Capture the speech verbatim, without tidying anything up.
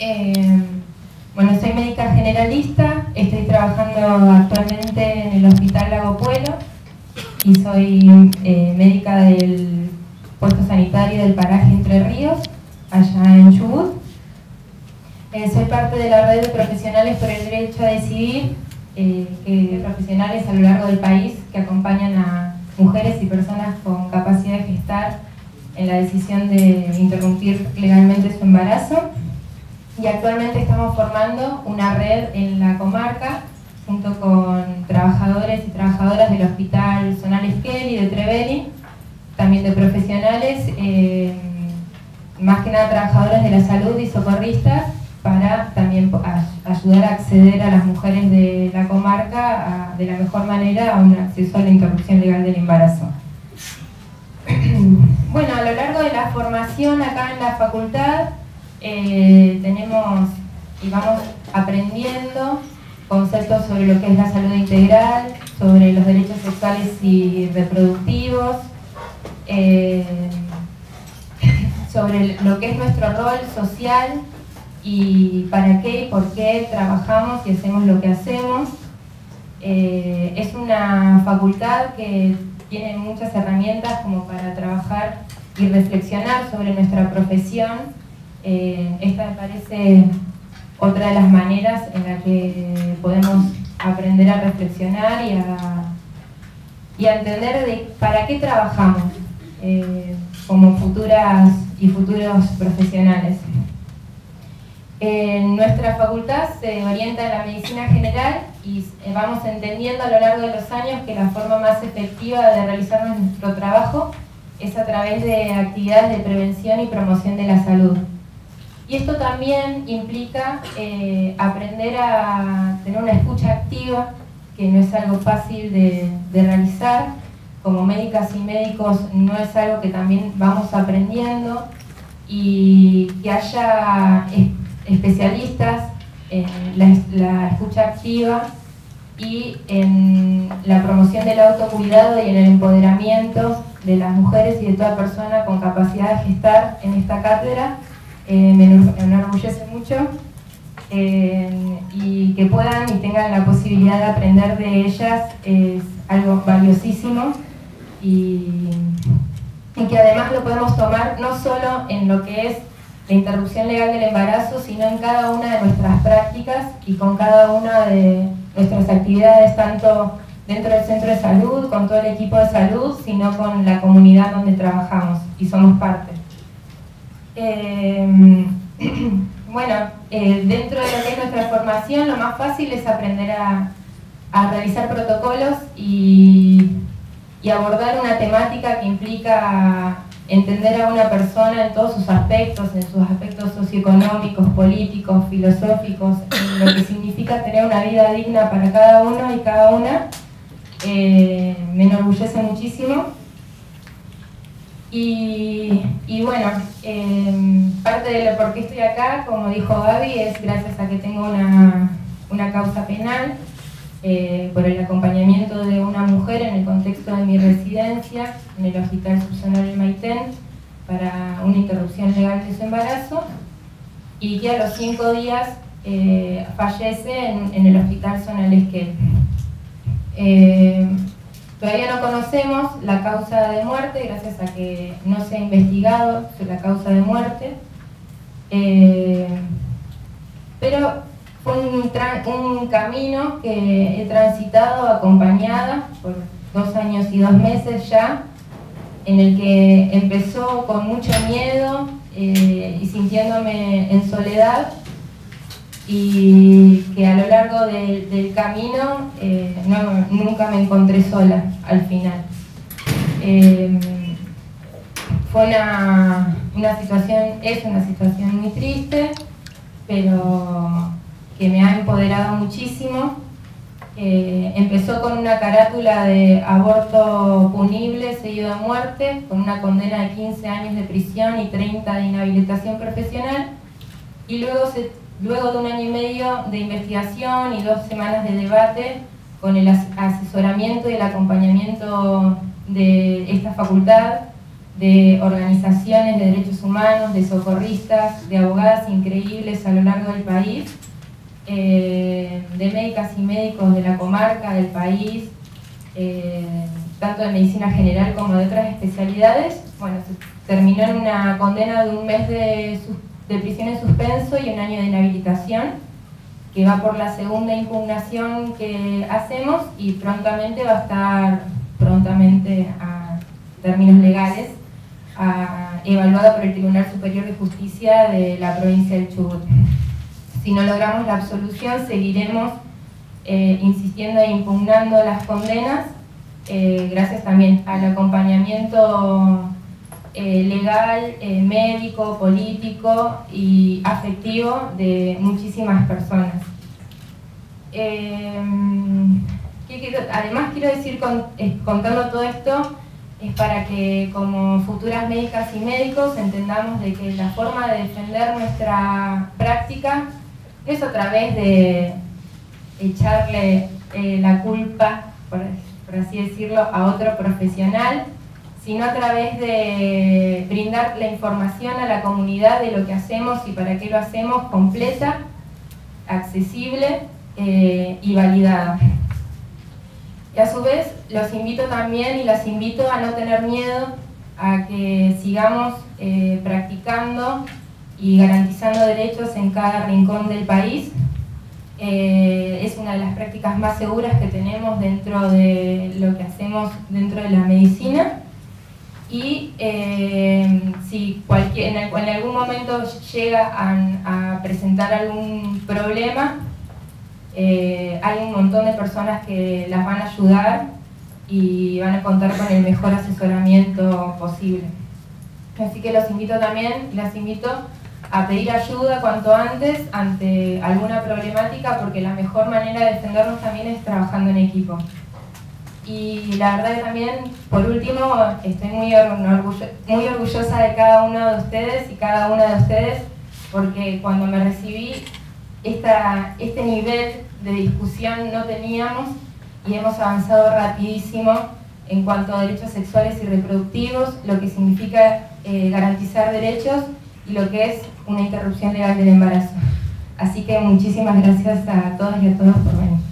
Eh, bueno, soy médica generalista, estoy trabajando actualmente en el Hospital Lago Puelo y soy eh, médica del puesto sanitario del paraje Entre Ríos, allá en Chubut. Eh, soy parte de la red de profesionales por el derecho a decidir, eh, que profesionales a lo largo del país que acompañan a mujeres y personas con capacidad de gestar en la decisión de interrumpir legalmente su embarazo. Y actualmente estamos formando una red en la comarca junto con trabajadores y trabajadoras del Hospital Zonal Esquel y de Trevelin, también de profesionales, eh, más que nada trabajadoras de la salud y socorristas, para también ayudar a acceder a las mujeres de la comarca a, de la mejor manera a un acceso a la interrupción legal del embarazo. Bueno, a lo largo de la formación acá en la facultad eh, tenemos y vamos aprendiendo conceptos sobre lo que es la salud integral, sobre los derechos sexuales y reproductivos, eh, sobre lo que es nuestro rol social y para qué y por qué trabajamos y hacemos lo que hacemos. Eh, es una facultad que tiene muchas herramientas como para trabajar y reflexionar sobre nuestra profesión. Eh, esta me parece otra de las maneras en la que podemos aprender a reflexionar y a, y a entender de para qué trabajamos eh, como futuras y futuros profesionales. En nuestra facultad se orienta en la medicina general y vamos entendiendo a lo largo de los años que la forma más efectiva de realizar nuestro trabajo es a través de actividades de prevención y promoción de la salud. Y esto también implica eh, aprender a tener una escucha activa, que no es algo fácil de, de realizar. Como médicas y médicos no es algo que también vamos aprendiendo, y que haya especialistas en la, la escucha activa y en la promoción del autocuidado y en el empoderamiento de las mujeres y de toda persona con capacidad de gestar en esta cátedra, eh, me enorgullece mucho, eh, y que puedan y tengan la posibilidad de aprender de ellas es algo valiosísimo, y, y que además lo podemos tomar no solo en lo que es la interrupción legal del embarazo, sino en cada una de nuestras prácticas y con cada una de nuestras actividades, tanto dentro del centro de salud, con todo el equipo de salud, sino con la comunidad donde trabajamos y somos parte. Eh, bueno, eh, dentro de lo que es nuestra formación, lo más fácil es aprender a, a realizar protocolos y, y abordar una temática que implica entender a una persona en todos sus aspectos, en sus aspectos socioeconómicos, políticos, filosóficos, en lo que significa tener una vida digna para cada uno y cada una. Eh, me enorgullece muchísimo. Y, y bueno, eh, parte de lo por qué estoy acá, como dijo Gaby, es gracias a que tengo una, una causa penal eh, por el acompañamiento de una mujer en el contexto de mi residencia en el Hospital Subzonal El Maitén para una interrupción legal de su embarazo, y que a los cinco días eh, fallece en, en el Hospital Zonal Esquel. Eh, todavía no conocemos la causa de muerte, gracias a que no se ha investigado sobre la causa de muerte, eh, pero fue un, un camino que he transitado acompañada por dos años y dos meses ya, en el que empezó con mucho miedo eh, y sintiéndome en soledad, y que a lo largo de, del camino eh, no, nunca me encontré sola al final. Eh, fue una, una situación, es una situación muy triste, pero que me ha empoderado muchísimo. Eh, empezó con una carátula de aborto punible seguido de muerte, con una condena de quince años de prisión y treinta de inhabilitación profesional, y luego, se, luego de un año y medio de investigación y dos semanas de debate, con el asesoramiento y el acompañamiento de esta facultad, de organizaciones de derechos humanos, de socorristas, de abogadas increíbles a lo largo del país, eh, de médicas y médicos de la comarca, del país, eh, tanto de medicina general como de otras especialidades. Bueno, se terminó en una condena de un mes de, de prisión en suspenso y un año de inhabilitación, que va por la segunda impugnación que hacemos y prontamente va a estar, prontamente a términos legales, a, evaluada por el Tribunal Superior de Justicia de la provincia del Chubut. Si no logramos la absolución, seguiremos eh, insistiendo e impugnando las condenas, eh, gracias también al acompañamiento eh, legal, eh, médico, político y afectivo de muchísimas personas. Eh, ¿qué quiero? Además quiero decir, con, eh, contando todo esto, es para que como futuras médicas y médicos entendamos de que la forma de defender nuestra práctica no es a través de echarle eh, la culpa, por, por así decirlo, a otro profesional, sino a través de brindar la información a la comunidad de lo que hacemos y para qué lo hacemos, completa, accesible eh, y validada. Y a su vez los invito también y las invito a no tener miedo a que sigamos eh, practicando y garantizando derechos en cada rincón del país. Eh, es una de las prácticas más seguras que tenemos dentro de lo que hacemos dentro de la medicina. Y eh, si cualquier, en, en algún momento llega a, a presentar algún problema, eh, hay un montón de personas que las van a ayudar y van a contar con el mejor asesoramiento posible. Así que los invito también, las invito a pedir ayuda cuanto antes ante alguna problemática, porque la mejor manera de defendernos también es trabajando en equipo. Y la verdad que también, por último, estoy muy, orgullo, muy orgullosa de cada uno de ustedes y cada una de ustedes, porque cuando me recibí, esta, este nivel de discusión no teníamos y hemos avanzado rapidísimo en cuanto a derechos sexuales y reproductivos, lo que significa eh, garantizar derechos y lo que es una interrupción legal del embarazo. Así que muchísimas gracias a todas y a todos por venir.